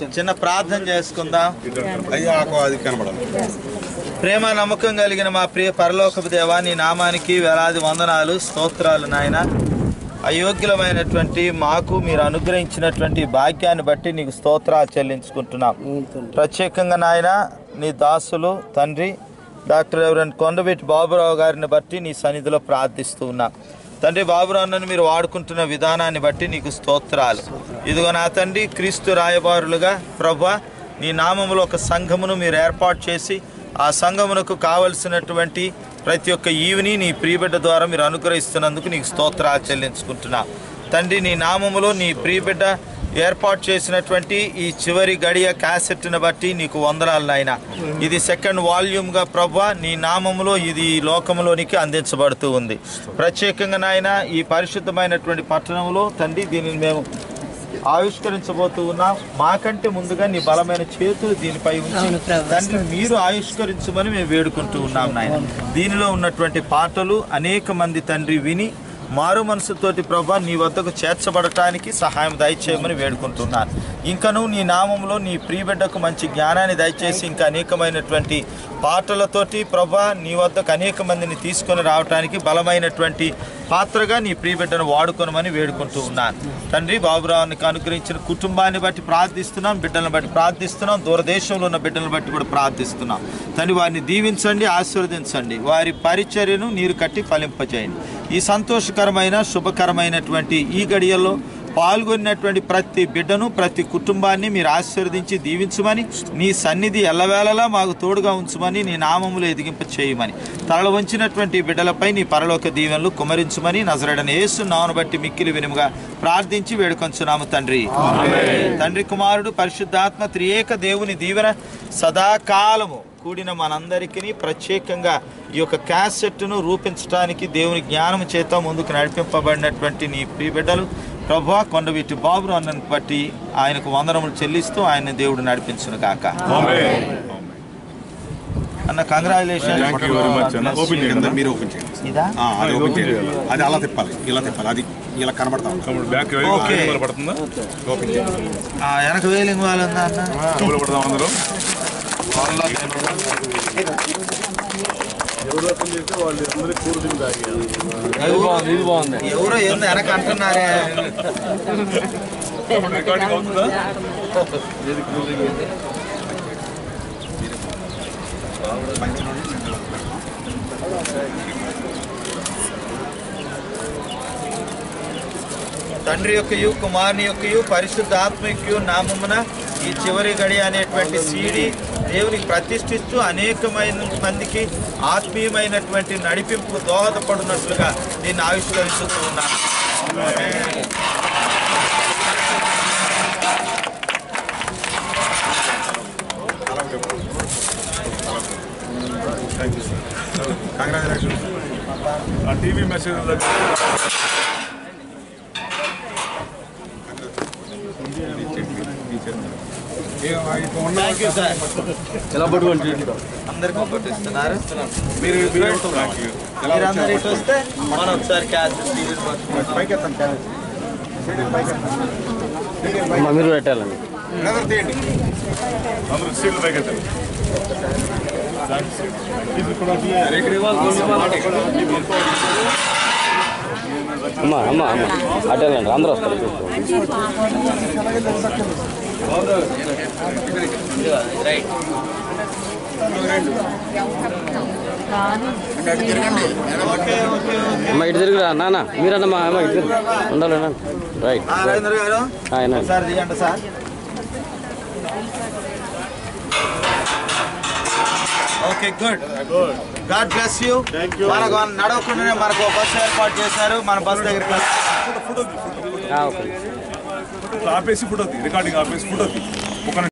చిన్న ప్రార్థన చేసుకుందాం. ప్రేమ నమ్మకం కలిగిన మా ప్రియ పరలోకపు దేవా, నీ నామానికి వేలాది వందనాలు, స్తోత్రాలు నాయన. అయోగ్యులమైనటువంటి మాకు మీరు అనుగ్రహించినటువంటి భాగ్యాన్ని బట్టి నీకు స్తోత్రాలు చెల్లించుకుంటున్నాం. ప్రత్యేకంగా నాయన నీ దాసులు తండ్రి డాక్టర్ రెవరెండ్ కొండవీటి బాబురావు గారిని బట్టి నీ సన్నిధిలో ప్రార్థిస్తూ ఉన్నా తండ్రి. బాబురావును మీరు వాడుకుంటున్న విధానాన్ని బట్టి నీకు స్తోత్రాలు. ఇదిగో నా తండ్రి, క్రీస్తు రాయబారులుగా ప్రభువా నీ నామములో ఒక సంఘమును మీరు ఏర్పాటు చేసి ఆ సంఘమునకు కావలసినటువంటి ప్రతి ఒక్క ఈవిని నీ ప్రియబిడ్డ ద్వారా మీరు అనుగ్రహిస్తున్నందుకు నీకు స్తోత్రాలు చెల్లించుకుంటున్నా తండ్రి. నీ నామములో నీ ప్రియబిడ్డ ఏర్పాటు చేసినటువంటి ఈ చివరి గడియ క్యాసెట్ను బట్టి నీకు వందనాలు నాయన. ఇది సెకండ్ వాల్యూమ్గా ప్రభువా నీ నామములో ఇది ఈ లోకంలోనికి అందించబడుతూ ఉంది. ప్రత్యేకంగా నాయన ఈ పరిశుద్ధమైనటువంటి పట్టణంలో తండ్రి దీనిని మేము ఆవిష్కరించబోతూ ఉన్నాం. మాకంటే ముందుగా నీ బలమైన చేతులు దీనిపై ఉంచి తండ్రి మీరు ఆవిష్కరించమని మేము వేడుకుంటూ ఉన్నాం నాయన. దీనిలో ఉన్నటువంటి పాటలు అనేక మంది తండ్రి విని మారు మనసుతోటి ప్రభా నీ వద్దకు చేర్చబడటానికి సహాయం దయచేయమని వేడుకుంటున్నాను. ఇంకను నీ నామంలో నీ ప్రియబిడ్డకు మంచి జ్ఞానాన్ని దయచేసి ఇంకా అనేకమైనటువంటి పాటలతోటి ప్రభా నీ వద్దకు అనేక మందిని తీసుకొని రావడానికి బలమైనటువంటి పాత్రగా నీ ప్రియబిడ్డను వాడుకొనమని వేడుకుంటూ ఉన్నాను తండ్రి. బాబురావునికి అనుగ్రహించిన కుటుంబాన్ని బట్టి ప్రార్థిస్తున్నాం, బిడ్డలను బట్టి ప్రార్థిస్తున్నాం, దూరదేశంలో ఉన్న బిడ్డలను బట్టి కూడా ప్రార్థిస్తున్నాం తండ్రి. వారిని దీవించండి, ఆశీర్వదించండి, వారి పరిచర్యను నీరు కట్టి ఫలింపజేయండి. ఈ సంతోషకరమైన శుభకరమైనటువంటి ఈ గడియల్లో పాల్గొన్నటువంటి ప్రతి బిడ్డను ప్రతి కుటుంబాన్ని మీరు ఆశీర్వదించి దీవించమని, నీ సన్నిధి ఎల్లవేళలా మాకు తోడుగా ఉంచమని, నీ నామములు ఎదిగింప చేయమని, తలలు వంచినటువంటి బిడ్డలపై నీ పరలోక దీవెనలు కుమరించమని నజరేయుడైన యేసు నామమును బట్టి మిక్కిలి వినుముగా ప్రార్థించి వేడుకొంచున్నాము తండ్రి. తండ్రి, కుమారుడు, పరిశుద్ధాత్మ త్రియేక దేవుని దీవెన సదాకాలము కూడిన మనందరికీ ప్రత్యేకంగా ఈ యొక్క క్యాసెట్ను రూపించడానికి దేవుని జ్ఞానం చేత ముందుకు నడిపింపబడినటువంటి నీ ప్రియబిడ్డలు ప్రభువా కొండవీటి బాబురావు అన్నను బట్టి ఆయనకు వందనములు చెల్లిస్తూ ఆయన దేవుడు నడిపించును గాక. అన్న కంగ్రాచులేషన్. అది అలా తిప్పాలి, ఇలా తిప్పాలి, అది ఇలా కనబడతా వెనక వేలింగ్ వాళ్ళు ఉందా అన్న? ఎవరో ఏందో వెనక అంటున్నారే. తండ్రి యొక్కయు కుమారుని యొక్కయు పరిశుద్ధ ఆత్మయు నామమున ఈ చివరి గడి అనేటువంటి సీడీ దేవునికి ప్రతిష్ఠిస్తూ అనేకమైన మందికి ఆత్మీయమైనటువంటి నడిపింపు దోహదపడినట్లుగా దీన్ని ఆవిష్కరిస్తూ ఉన్నాను. టీవీ మెసేజ్ అందరికి పట్టిస్తున్నారు. మీరందరూ ఇటు వస్తే మనం ఒకసారి మీరు పెట్టాలండి. అందరూ సీట్లు పైకెత్తాలి. అమ్మా అమ్మా అమ్మా అటెండి, అందరూ వస్తారు. అమ్మా ఇటు తిరిగిరా నాన్న, మీరన్నమ్మా అమ్మ ఇటు ఉండాలి. రైట్ నరేంద్ర గారు సార్ దిగండి sir. Okay, good. God bless you. మనకు నడవకుండానే మనకు బస్సు ఏర్పాటు చేశారు. మన బస్ దగ్గర ఆపేసి ఫోటో రికార్డింగ్ ఆపేసి ఫోటో